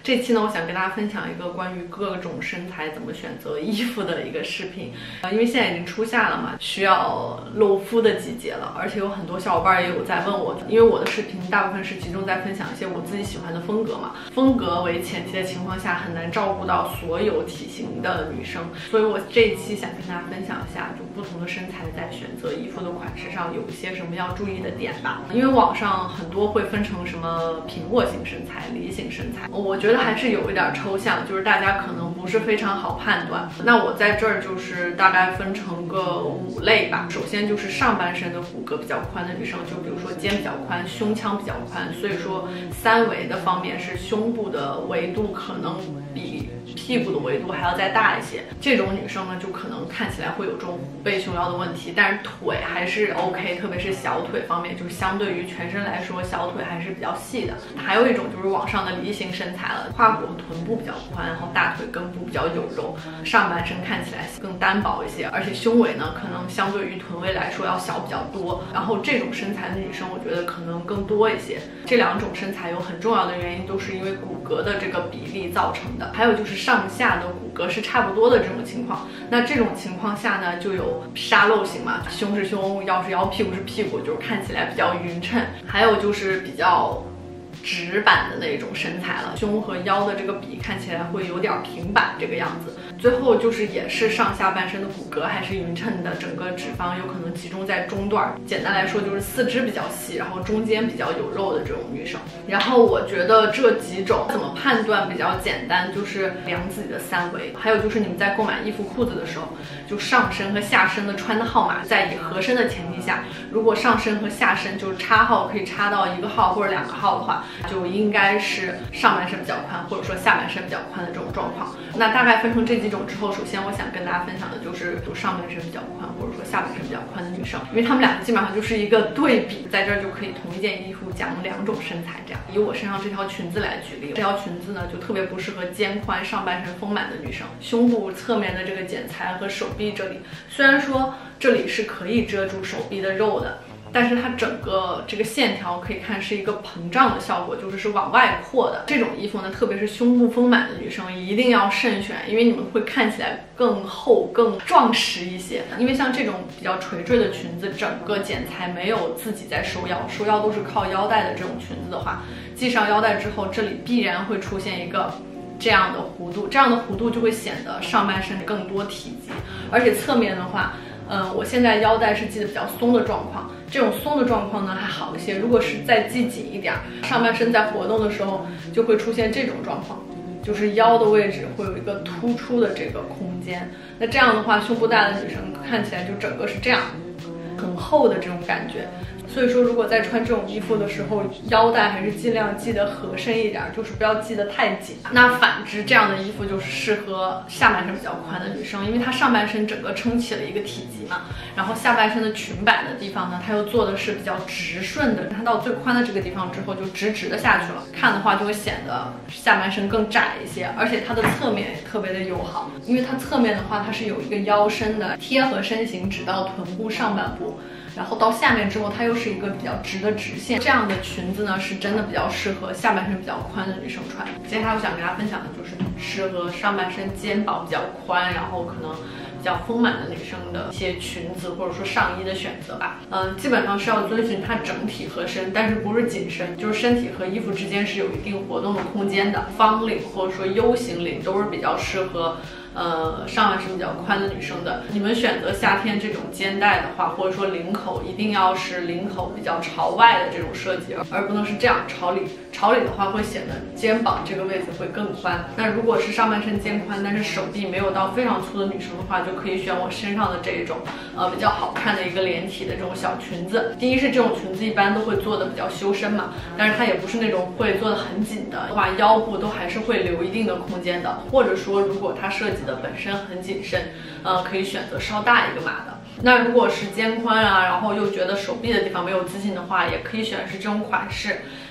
这期呢，我想跟大家分享一个关于各种身材怎么选择衣服的一个视频。因为现在已经初夏了嘛，需要露肤的季节了，而且有很多小伙伴也有在问我，因为我的视频大部分是集中在分享一些我自己喜欢的风格嘛，风格为前提的情况下，很难照顾到所有体型的女生，所以我这一期想跟大家分享一下，就不同的身材在选择衣服的款式上有一些什么要注意的点吧。因为网上很多会分成什么苹果型身材、梨形身材，我觉得还是有一点抽象，就是大家可能不是非常好判断。那我在这儿就是大概分成个5类吧。首先就是上半身的骨骼比较宽的女生，就比如说肩比较宽，胸腔比较宽，所以说三围的方面是胸部的维度可能比屁股的维度还要再大一些，这种女生呢就可能看起来会有这种虎背熊腰的问题，但是腿还是 OK， 特别是小腿方面，就是相对于全身来说，小腿还是比较细的。还有一种就是网上的梨形身材了，胯骨和臀部比较宽，然后大腿根部比较有肉，上半身看起来更单薄一些，而且胸围呢可能相对于臀围来说要小比较多。然后这种身材的女生，我觉得可能更多一些。这两种身材有很重要的原因，都是因为骨骼的这个比例造成的。还有就是上下的骨骼是差不多的这种情况，那这种情况下呢，就有沙漏型嘛，胸是胸，腰是腰，屁股是屁股，就是看起来比较匀称。还有就是比较直板的那种身材了，胸和腰的这个比看起来会有点平板这个样子。最后就是也是上下半身的骨骼还是匀称的，整个脂肪有可能集中在中段，简单来说就是四肢比较细，然后中间比较有肉的这种女生。然后我觉得这几种怎么判断比较简单，就是量自己的三围，还有就是你们在购买衣服裤子的时候，就上身和下身的穿的号码，在以合身的前提下，如果上身和下身就是插号可以插到1个号或者2个号的话，就应该是上半身比较宽，或者说下半身比较宽的这种状况。那大概分成这几种之后，首先我想跟大家分享的就是上半身比较宽或者说下半身比较宽的女生，因为她们俩基本上就是一个对比，在这儿就可以同一件衣服讲2种身材这样。以我身上这条裙子来举例，这条裙子呢就特别不适合肩宽上半身丰满的女生，胸部侧面的这个剪裁和手臂这里，虽然说这里是可以遮住手臂的肉的，但是它整个这个线条可以看是一个膨胀的效果，就是往外扩的。这种衣服呢，特别是胸部丰满的女生一定要慎选，因为你们会看起来更厚更壮实一些。因为像这种比较垂坠的裙子，整个剪裁没有自己在收腰，收腰都是靠腰带的这种裙子的话，系上腰带之后，这里必然会出现一个这样的弧度，这样的弧度就会显得上半身更多体积，而且侧面的话，我现在腰带是系得比较松的状况，这种松的状况呢还好一些，如果是再系紧一点，上半身在活动的时候就会出现这种状况，就是腰的位置会有一个突出的这个空间。那这样的话，胸部大的女生看起来就整个是这样，很厚的这种感觉。所以说，如果在穿这种衣服的时候，腰带还是尽量系得合身一点，就是不要系得太紧。那反之，这样的衣服就是适合下半身比较宽的女生，因为它上半身整个撑起了一个体积嘛，然后下半身的裙摆的地方呢，它又做的是比较直顺的，它到最宽的这个地方之后就直直的下去了，看的话就会显得下半身更窄一些，而且它的侧面也特别的友好，因为它侧面的话，它是有一个腰身的，贴合身形直到臀部上半部。然后到下面之后，它又是一个比较直的直线，这样的裙子呢，是真的比较适合下半身比较宽的女生穿。接下来我想跟大家分享的就是适合上半身肩膀比较宽，然后可能比较丰满的女生的一些裙子或者说上衣的选择吧。基本上是要遵循它整体合身，但是不是紧身，就是身体和衣服之间是有一定活动的空间的。方领或者说 U 型领都是比较适合上半身比较宽的女生的。你们选择夏天这种肩带的话，或者说领口一定要是领口比较朝外的这种设计，而不能是这样朝里。朝里的话会显得肩膀这个位置会更宽。那如果是上半身肩宽，但是手臂没有到非常粗的女生的话，就可以选我身上的这一种比较好看的一个连体的这种小裙子。第一是这种裙子一般都会做的比较修身嘛，但是它也不是那种会做的很紧的话，腰部都还是会留一定的空间的。或者说如果它设计的本身很紧身，可以选择稍大一个码的。那如果是肩宽啊，然后又觉得手臂的地方没有自信的话，也可以选是这种款式，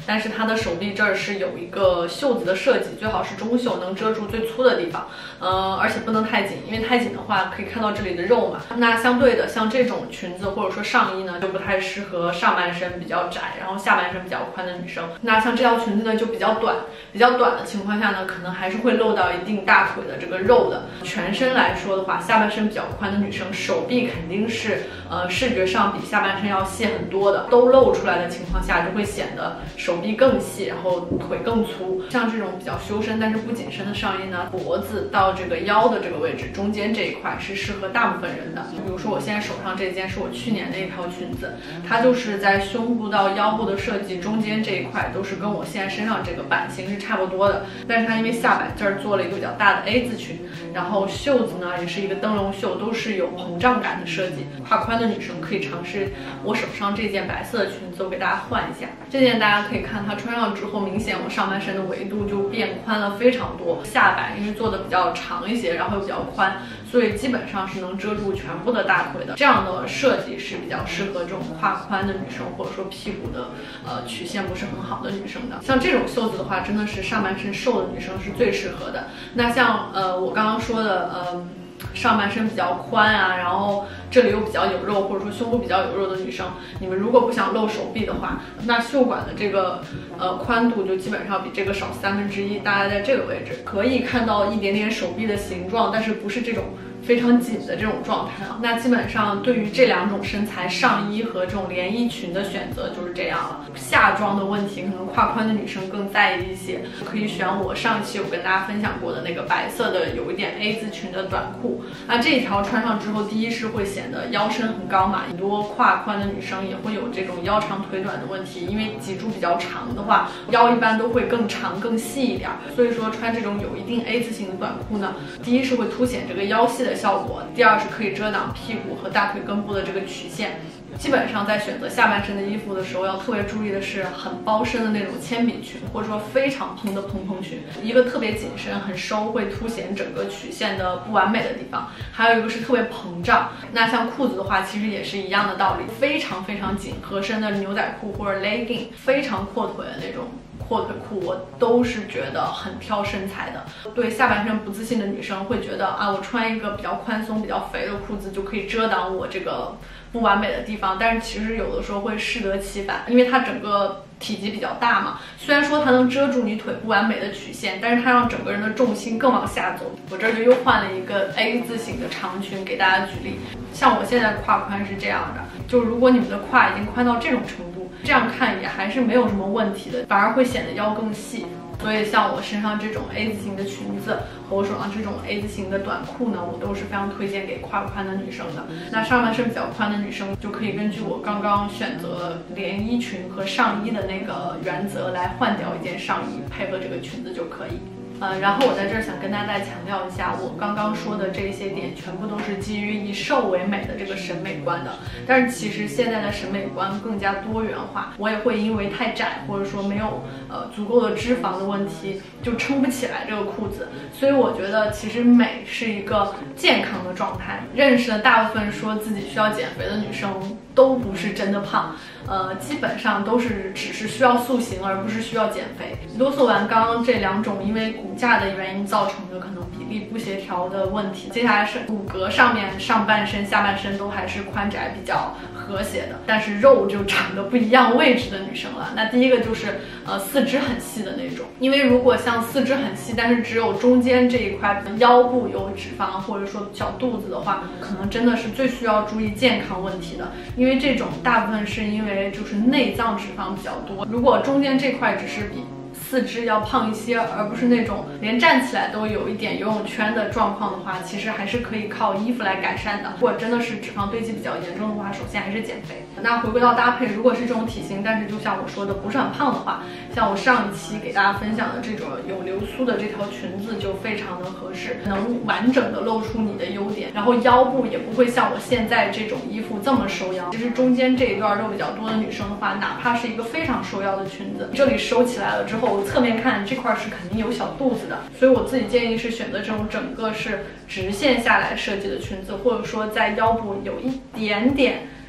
但是它的手臂这儿是有一个袖子的设计，最好是中袖，能遮住最粗的地方，而且不能太紧，因为太紧的话可以看到这里的肉嘛。那相对的，像这种裙子或者说上衣呢，就不太适合上半身比较窄，然后下半身比较宽的女生。那像这条裙子呢就比较短的情况下呢，可能还是会露到一定大腿的这个肉的。全身来说的话，下半身比较宽的女生，手臂肯定是视觉上比下半身要细很多的，都露出来的情况下，就会显得手臂更细，然后腿更粗。像这种比较修身但是不紧身的上衣呢，脖子到这个腰的这个位置中间这一块是适合大部分人的。比如说我现在手上这件是我去年的一条裙子，它就是在胸部到腰部的设计中间这一块都是跟我现在身上这个版型是差不多的，但是它因为下摆这儿做了一个比较大的 A 字裙，然后袖子呢也是一个灯笼袖，都是有膨胀感的设计。胯宽的女生可以尝试我手上这件白色的裙子，我给大家换一下。这件大家可以看它穿上之后，明显我上半身的维度就变宽了非常多，下摆因为做的比较长一些，然后又比较宽，所以基本上是能遮住全部的大腿的。这样的设计是比较适合这种胯宽的女生，或者说屁股的曲线不是很好的女生的。像这种袖子的话，真的是上半身瘦的女生是最适合的。那像我刚刚说的上半身比较宽啊，然后这里又比较有肉，或者说胸部比较有肉的女生，你们如果不想露手臂的话，那袖管的这个宽度就基本上比这个少1/3，大概在这个位置，可以看到一点点手臂的形状，但是不是这种非常紧的这种状态啊。那基本上对于这两种身材，上衣和这种连衣裙的选择就是这样了。下装的问题可能胯宽的女生更在意一些，可以选我上一期有跟大家分享过的那个白色的有一点 A 字裙的短裤。那这一条穿上之后，第一是会显得腰身很高嘛，很多胯宽的女生也会有这种腰长腿短的问题，因为脊柱比较长的话，腰一般都会更长更细一点，所以说穿这种有一定 A 字型的短裤呢，第一是会凸显这个腰细的效果，第二是可以遮挡屁股和大腿根部的这个曲线。基本上在选择下半身的衣服的时候，要特别注意的是很包身的那种铅笔裙，或者说非常蓬的蓬蓬裙，一个特别紧身很收，会凸显整个曲线的不完美的地方，还有一个是特别膨胀。那像裤子的话，其实也是一样的道理，非常非常紧合身的牛仔裤或者 legging， 非常阔腿的那种阔腿裤，我都是觉得很挑身材的。对下半身不自信的女生会觉得啊，我穿一个比较宽松比较肥的裤子就可以遮挡我这个不完美的地方，但是其实有的时候会适得其反，因为它整个体积比较大嘛，虽然说它能遮住你腿不完美的曲线，但是它让整个人的重心更往下走。我这儿就又换了一个 A 字型的长裙给大家举例，像我现在胯宽是这样的，就如果你们的胯已经宽到这种程度，这样看也还是没有什么问题的，反而会显得腰更细。所以像我身上这种 A 字型的裙子和我手上这种 A 字型的短裤呢，我都是非常推荐给胯宽的女生的。那上半身比较宽的女生就可以根据我刚刚选择连衣裙和上衣的那个原则来换掉一件上衣，配合这个裙子就可以。然后我在这儿想跟大家再强调一下，我刚刚说的这些点全部都是基于以瘦为美的这个审美观的。但是其实现在的审美观更加多元化，我也会因为太窄或者说没有足够的脂肪的问题，就撑不起来这个裤子。所以我觉得其实美是一个健康的状态。认识的大部分说自己需要减肥的女生都不是真的胖，基本上都是只是需要塑形，而不是需要减肥。啰嗦完刚刚这两种因为骨架的原因造成的可能比例不协调的问题，接下来是骨骼上面，上半身下半身都还是宽窄比较和谐的，但是肉就长得不一样位置的女生了。那第一个就是四肢很细的那种，因为如果像四肢很细，但是只有中间这一块腰部有脂肪或者说小肚子的话，可能真的是最需要注意健康问题的，因为这种大部分是因为就是内脏脂肪比较多，如果中间这块只是比四肢要胖一些，而不是那种连站起来都有一点游泳圈的状况的话，其实还是可以靠衣服来改善的。如果真的是脂肪堆积比较严重的话，首先还是减肥。那回归到搭配，如果是这种体型，但是就像我说的不是很胖的话，像我上一期给大家分享的这种有流苏的这条裙子就非常的合适，能完整的露出你的优点，然后腰部也不会像我现在这种衣服这么收腰。其实中间这一段肉比较多的女生的话，哪怕是一个非常收腰的裙子，这里收起来了之后，侧面看这块是肯定有小肚子的，所以我自己建议是选择这种整个是直线下来设计的裙子，或者说在腰部有一点点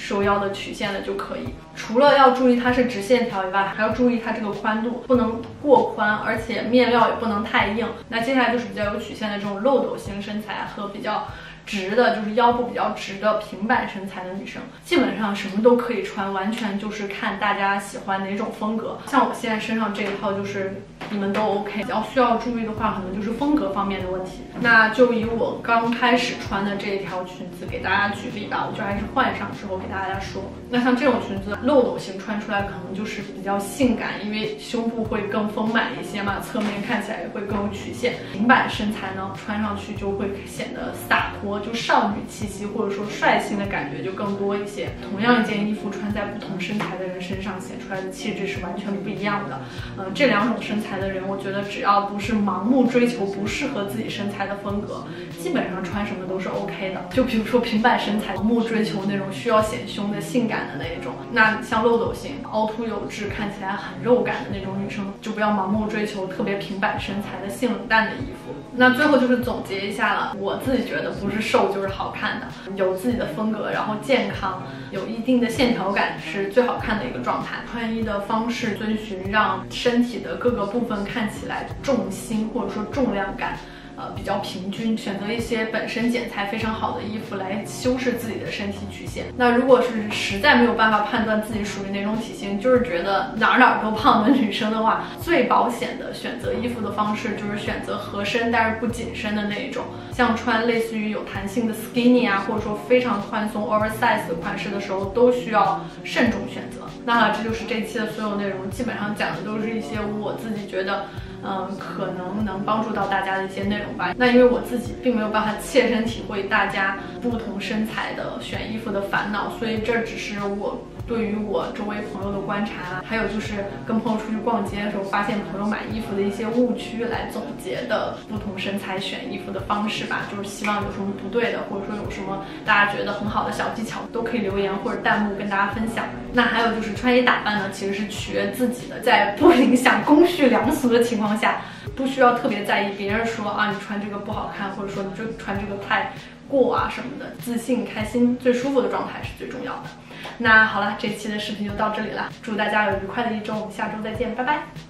收腰的曲线的就可以。除了要注意它是直线条以外，还要注意它这个宽度不能过宽，而且面料也不能太硬。那接下来就是比较有曲线的这种漏斗型身材和比较直的，就是腰部比较直的平板身材的女生，基本上什么都可以穿，完全就是看大家喜欢哪种风格。像我现在身上这一套就是你们都 OK， 比较需要注意的话，可能就是风格方面的问题。那就以我刚开始穿的这一条裙子给大家举例吧，我就还是换上之后给大家说。那像这种裙子漏斗型穿出来可能就是比较性感，因为胸部会更丰满一些嘛，侧面看起来也会更有曲线。平板身材呢，穿上去就会显得洒脱，就少女气息或者说率性的感觉就更多一些。同样一件衣服穿在不同身材的人身上，显出来的气质是完全不一样的。这两种身材的人，我觉得只要不是盲目追求不适合自己身材的风格，基本上穿什么都是 OK 的。就比如说平板身材，盲目追求那种需要显胸的性感的那一种，那像漏斗型、凹凸有致、看起来很肉感的那种女生，就不要盲目追求特别平板身材的性冷淡的衣服。那最后就是总结一下了，我自己觉得不是瘦就是好看的，有自己的风格，然后健康，有一定的线条感是最好看的一个状态。穿衣的方式遵循让身体的各个部分看起来重心或者说重量感比较平均，选择一些本身剪裁非常好的衣服来修饰自己的身体曲线。那如果是实在没有办法判断自己属于哪种体型，就是觉得哪都胖的女生的话，最保险的选择衣服的方式就是选择合身但是不紧身的那一种，像穿类似于有弹性的 skinny 啊，或者说非常宽松 oversize 的款式的时候，都需要慎重选择。那这就是这期的所有内容，基本上讲的都是一些我自己觉得可能帮助到大家的一些内容吧。那因为我自己并没有办法切身体会大家不同身材的选衣服的烦恼，所以这只是我对于我周围朋友的观察，还有就是跟朋友出去逛街的时候发现朋友买衣服的一些误区来总结的不同身材选衣服的方式吧。就是希望有什么不对的，或者说有什么大家觉得很好的小技巧，都可以留言或者弹幕跟大家分享。那还有就是穿衣打扮呢，其实是取悦自己的，在不影响公序良俗的情况下，不需要特别在意别人说啊你穿这个不好看，或者说你穿这个太过啊什么的。自信、开心、最舒服的状态是最重要的。那好了，这期的视频就到这里了，祝大家有愉快的一周，我们下周再见，拜拜。